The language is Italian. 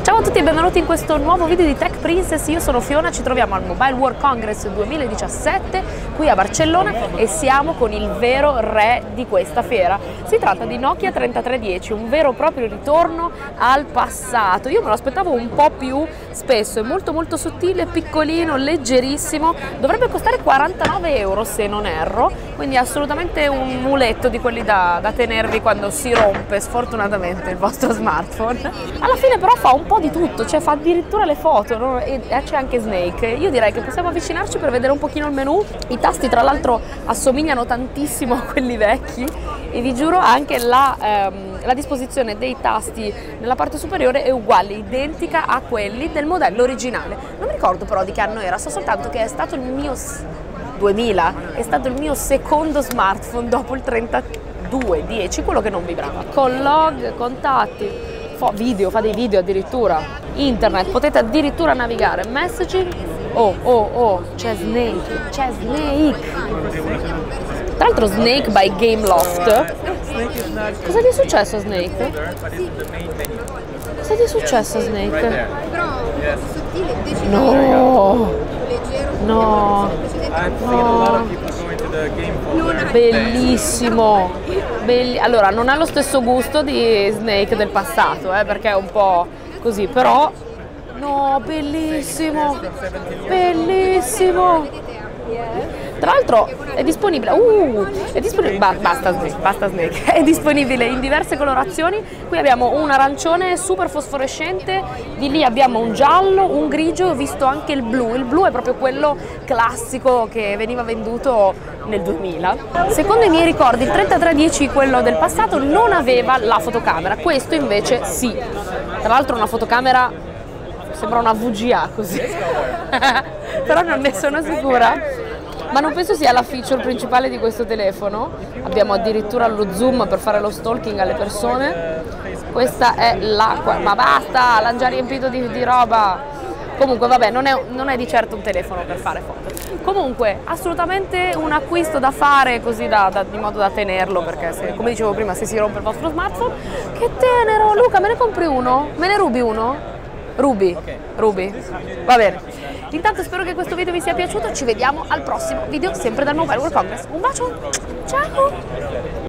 Ciao a tutti e benvenuti in questo nuovo video di Tech Princess. Io sono Fiona, ci troviamo al Mobile World Congress 2017 qui a Barcellona e siamo con il vero re di questa fiera. Si tratta di Nokia 3310, un vero e proprio ritorno al passato. Io me lo aspettavo un po' più spesso, è molto sottile, piccolino, leggerissimo, dovrebbe costare 49 euro se non erro, quindi assolutamente un muletto di quelli da tenervi quando si rompe sfortunatamente il vostro smartphone. Alla fine però fa un po' di tutto, cioè fa addirittura le foto, no? E c'è anche Snake. Io direi che possiamo avvicinarci per vedere un pochino il menu. I tasti tra l'altro assomigliano tantissimo a quelli vecchi e vi giuro anche la disposizione dei tasti nella parte superiore è uguale, identica a quelli del modello originale. Non mi ricordo però di che anno era, so soltanto che è stato il mio 2000, è stato il mio secondo smartphone dopo il 3210, quello che non vibrava. Con log, contatti, video, fa dei video addirittura, internet, potete addirittura navigare, messaging, c'è Snake, tra l'altro Snake by Gameloft. Cosa gli è successo a Snake? Cosa gli è successo a Snake? No, bellissimo. Allora, non ha lo stesso gusto di Snake del passato, perché è un po' così, però no, bellissimo, Tra l'altro è disponibile, basta Snake, è disponibile in diverse colorazioni. Qui abbiamo un arancione super fosforescente, di lì abbiamo un giallo, un grigio, ho visto anche il blu è proprio quello classico che veniva venduto nel 2000. Secondo i miei ricordi il 3310, quello del passato, non aveva la fotocamera, questo invece sì. Tra l'altro una fotocamera, sembra una VGA così, però non ne sono sicura. Ma non penso sia la feature principale di questo telefono. Abbiamo addirittura lo zoom per fare lo stalking alle persone. Questa è l'acqua, ma basta, l'hanno già riempito di roba. Comunque vabbè, non è di certo un telefono per fare foto. Comunque assolutamente un acquisto da fare così di modo da tenerlo, perché come dicevo prima, se si rompe il vostro smartphone, che tenero! Luca, me ne compri uno? Me ne rubi uno? Rubi, va bene. Intanto spero che questo video vi sia piaciuto, ci vediamo al prossimo video sempre dal Mobile World Congress. Un bacio, ciao!